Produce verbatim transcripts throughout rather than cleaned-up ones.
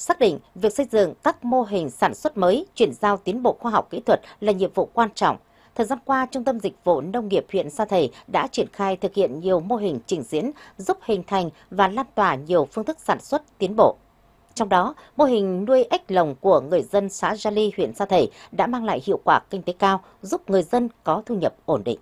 xác định việc xây dựng các mô hình sản xuất mới, chuyển giao tiến bộ khoa học kỹ thuật là nhiệm vụ quan trọng. Thời gian qua, Trung tâm Dịch vụ Nông nghiệp huyện Sa Thầy đã triển khai thực hiện nhiều mô hình trình diễn giúp hình thành và lan tỏa nhiều phương thức sản xuất tiến bộ. Trong đó, mô hình nuôi ếch lồng của người dân xã Gia Ly, huyện Sa Thầy đã mang lại hiệu quả kinh tế cao, giúp người dân có thu nhập ổn định.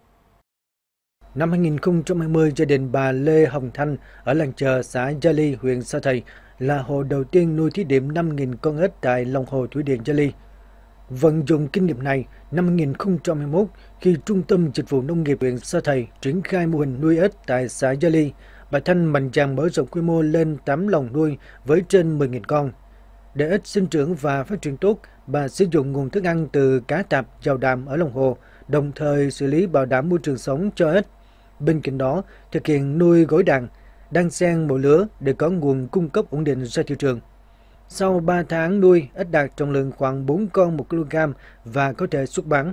Năm hai nghìn không trăm hai mươi, gia đình bà Lê Hồng Thanh ở làng Chờ, xã Gia Ly, huyện Sa Thầy là hộ đầu tiên nuôi thí điểm năm nghìn con ếch tại lòng hồ thủy điện Gia Ly. Vận dụng kinh nghiệm này, năm hai nghìn không trăm hai mươi mốt, khi Trung tâm Dịch vụ Nông nghiệp huyện Sa Thầy triển khai mô hình nuôi ếch tại xã Gia Ly, bà Thanh mạnh dạn mở rộng quy mô lên tám lồng nuôi với trên mười nghìn con. Để ếch sinh trưởng và phát triển tốt, bà sử dụng nguồn thức ăn từ cá tạp, giào đạm ở lòng hồ, đồng thời xử lý bảo đảm môi trường sống cho ếch. Bên cạnh đó, thực hiện nuôi gối đàn, đan xen mỗi lứa để có nguồn cung cấp ổn định ra thị trường. Sau ba tháng nuôi, ếch đạt trọng lượng khoảng bốn con một kg và có thể xuất bán.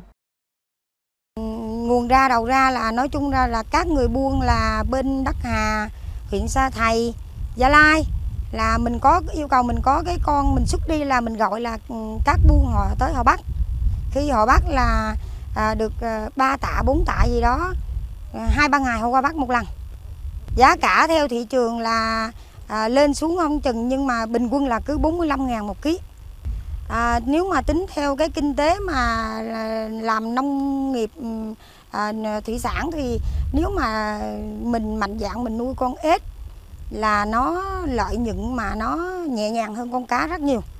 Nguồn ra đầu ra là nói chung ra là các người buôn là bên Đắc Hà, huyện Sa Thầy, Gia Lai là mình có yêu cầu mình có cái con mình xuất đi là mình gọi là các buôn họ tới họ bắt. Khi họ bắt là à, được ba tạ bốn tạ gì đó, hai ba ngày họ qua bắt một lần. Giá cả theo thị trường là à, lên xuống không chừng, nhưng mà bình quân là cứ bốn mươi lăm ngàn một ký. À, nếu mà tính theo cái kinh tế mà làm nông nghiệp à, thủy sản thì nếu mà mình mạnh dạn mình nuôi con ếch là nó lợi nhuận mà nó nhẹ nhàng hơn con cá rất nhiều.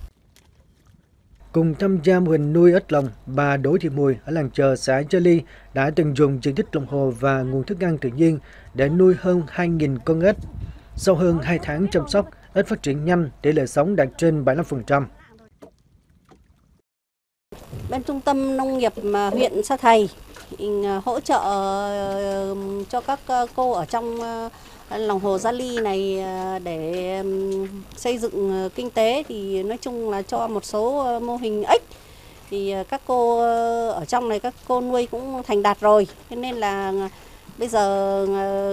Cùng tham gia mô hình nuôi ếch lồng, bà Đỗ Thị Mùi ở làng Chờ, xã Gia Ly đã tận dụng diện tích lòng hồ và nguồn thức ăn tự nhiên để nuôi hơn hai nghìn con ếch. Sau hơn hai tháng chăm sóc, ếch phát triển nhanh, tỷ lệ sống đạt trên bảy mươi lăm phần trăm. Bên Trung tâm Nông nghiệp huyện Sa Thầy hỗ trợ cho các cô ở trong lòng hồ Gia Ly này để xây dựng kinh tế, thì nói chung là cho một số mô hình ếch thì các cô ở trong này các cô nuôi cũng thành đạt rồi, cho nên là bây giờ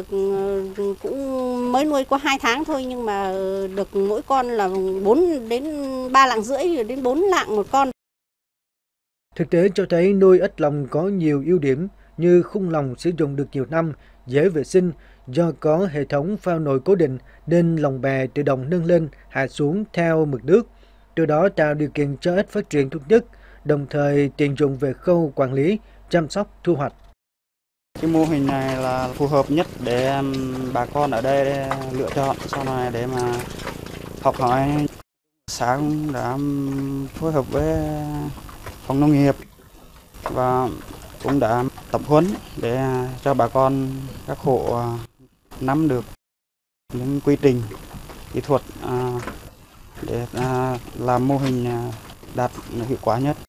cũng mới nuôi có hai tháng thôi, nhưng mà được mỗi con là bốn đến ba lạng rưỡi đến bốn lạng một con. Thực tế cho thấy nuôi ếch lồng có nhiều ưu điểm như khung lồng sử dụng được nhiều năm, dễ vệ sinh, do có hệ thống phao nồi cố định nên lồng bè tự động nâng lên, hạ xuống theo mực nước, từ đó tạo điều kiện cho ếch phát triển tốt nhất, đồng thời tiện dụng về khâu quản lý, chăm sóc, thu hoạch. Cái mô hình này là phù hợp nhất để bà con ở đây lựa chọn sau này để mà học hỏi. Xã cũng đã phối hợp với phòng nông nghiệp và cũng đã tập huấn để cho bà con các hộ nắm được những quy trình kỹ thuật để làm mô hình đạt hiệu quả nhất.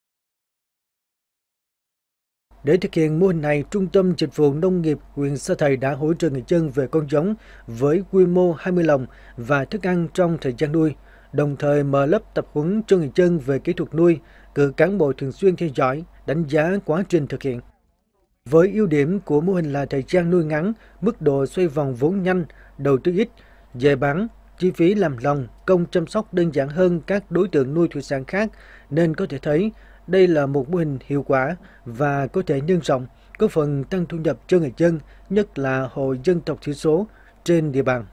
Để thực hiện mô hình này, Trung tâm Dịch vụ Nông nghiệp huyện Sa Thầy đã hỗ trợ người dân về con giống với quy mô hai mươi lồng và thức ăn trong thời gian nuôi, đồng thời mở lớp tập huấn cho người dân về kỹ thuật nuôi, cử cán bộ thường xuyên theo dõi, đánh giá quá trình thực hiện. Với ưu điểm của mô hình là thời gian nuôi ngắn, mức độ xoay vòng vốn nhanh, đầu tư ít, dễ bán, chi phí làm lồng, công chăm sóc đơn giản hơn các đối tượng nuôi thủy sản khác, nên có thể thấy đây là một mô hình hiệu quả và có thể nhân rộng, có phần tăng thu nhập cho người dân, nhất là hộ dân tộc thiểu số trên địa bàn.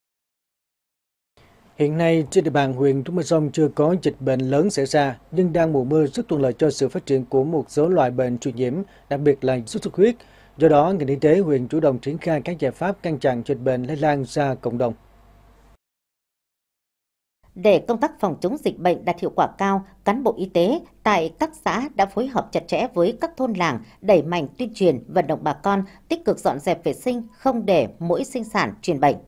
Hiện nay, trên địa bàn huyện Trúc Bờ Sông chưa có dịch bệnh lớn xảy ra, nhưng đang mùa mưa rất thuận lợi cho sự phát triển của một số loại bệnh truyền nhiễm, đặc biệt là sốt xuất huyết. Do đó, ngành y tế huyện chủ động triển khai các giải pháp ngăn chặn dịch bệnh lây lan ra cộng đồng. Để công tác phòng chống dịch bệnh đạt hiệu quả cao, cán bộ y tế tại các xã đã phối hợp chặt chẽ với các thôn làng, đẩy mạnh tuyên truyền, vận động bà con tích cực dọn dẹp vệ sinh, không để muỗi sinh sản truyền bệnh.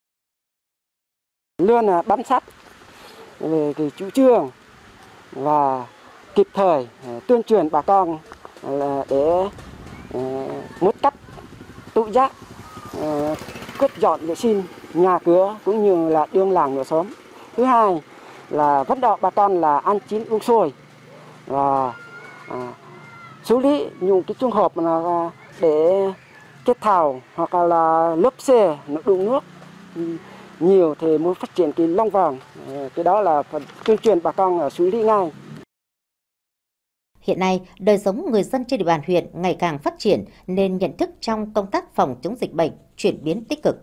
Luôn là bám sát về cái chủ trương và kịp thời tuyên truyền bà con là để mất cắt tự giác quét dọn vệ sinh nhà cửa cũng như là đường làng ngõ xóm. Thứ hai là vận động bà con là ăn chín uống sôi và à, xử lý những cái trường hợp là để kết thảo hoặc là lớp xe nó đựng nước nhiều thì muốn phát triển cái long vòng, cái đó là phần tuyên truyền bà con xử lý ngay. Hiện nay, đời sống người dân trên địa bàn huyện ngày càng phát triển nên nhận thức trong công tác phòng chống dịch bệnh chuyển biến tích cực.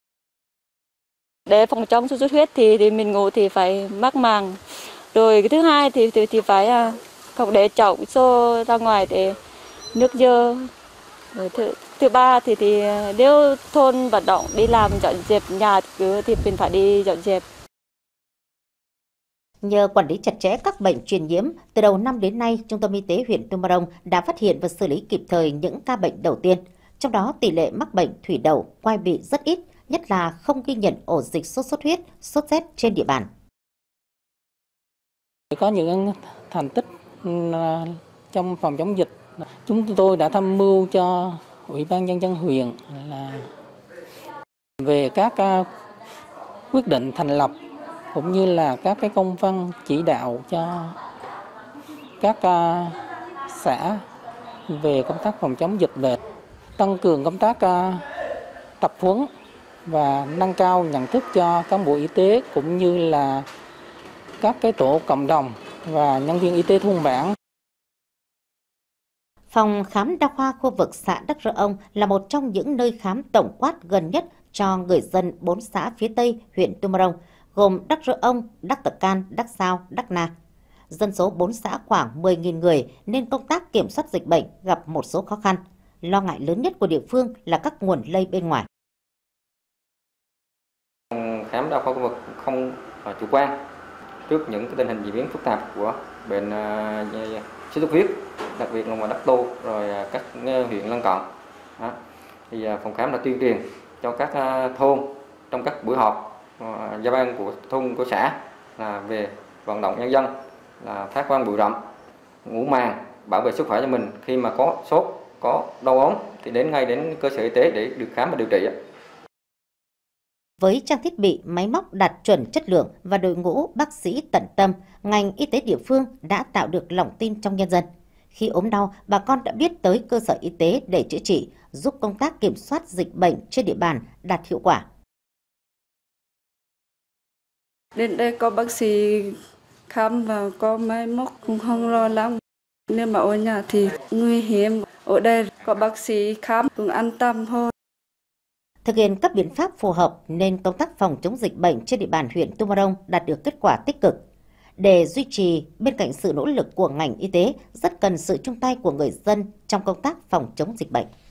Để phòng chống sốt xuất huyết thì, thì mình ngủ thì phải mắc màng. Rồi cái thứ hai thì thì, thì phải không để chậu xô ra ngoài để nước dơ. Rồi thứ, thứ ba thì thì nếu thôn vận động đi làm dọn dẹp nhà cứ thì mình phải đi dọn dẹp. Nhờ quản lý chặt chẽ các bệnh truyền nhiễm, từ đầu năm đến nay, Trung tâm Y tế huyện Tumorong đã phát hiện và xử lý kịp thời những ca bệnh đầu tiên. Trong đó, tỷ lệ mắc bệnh thủy đậu, quai bị rất ít, nhất là không ghi nhận ổ dịch sốt xuất huyết, sốt rét trên địa bàn. Có những thành tích trong phòng chống dịch, chúng tôi đã tham mưu cho Ủy ban Nhân dân huyện là về các quyết định thành lập cũng như là các cái công văn chỉ đạo cho các xã về công tác phòng chống dịch bệnh, tăng cường công tác tập huấn và nâng cao nhận thức cho cán bộ y tế cũng như là các cái tổ cộng đồng và nhân viên y tế thôn bản. Phòng khám đa khoa khu vực xã Đắc Rơ Ông là một trong những nơi khám tổng quát gần nhất cho người dân bốn xã phía Tây huyện Tumorong, gồm Đắc Rơ Ông, Đắc Tờ Can, Đắc Sao, Đắc Na. Dân số bốn xã khoảng mười nghìn người nên công tác kiểm soát dịch bệnh gặp một số khó khăn. Lo ngại lớn nhất của địa phương là các nguồn lây bên ngoài. Khám đa khoa khu vực không chủ quan trước những cái tình hình diễn biến phức tạp của bệnh uh, sốt xuất huyết, đặc biệt là ngoài Đắc Tô rồi uh, các huyện lân cận. Đó. Thì uh, phòng khám đã tuyên truyền cho các uh, thôn trong các buổi họp uh, gia ban của thôn của xã là về vận động nhân dân là phát quang bụi rậm, ngủ màn, bảo vệ sức khỏe cho mình, khi mà có sốt, có đau ốm thì đến ngay đến cơ sở y tế để được khám và điều trị. Với trang thiết bị, máy móc đạt chuẩn chất lượng và đội ngũ bác sĩ tận tâm, ngành y tế địa phương đã tạo được lòng tin trong nhân dân. Khi ốm đau, bà con đã biết tới cơ sở y tế để chữa trị, giúp công tác kiểm soát dịch bệnh trên địa bàn đạt hiệu quả. Đến đây có bác sĩ khám và có máy móc cũng không lo lắng. Nếu mà ở nhà thì nguy hiểm, ở đây có bác sĩ khám cũng an tâm hơn. Thực hiện các biện pháp phù hợp nên công tác phòng chống dịch bệnh trên địa bàn huyện Tumorong đạt được kết quả tích cực. Để duy trì, bên cạnh sự nỗ lực của ngành y tế, rất cần sự chung tay của người dân trong công tác phòng chống dịch bệnh.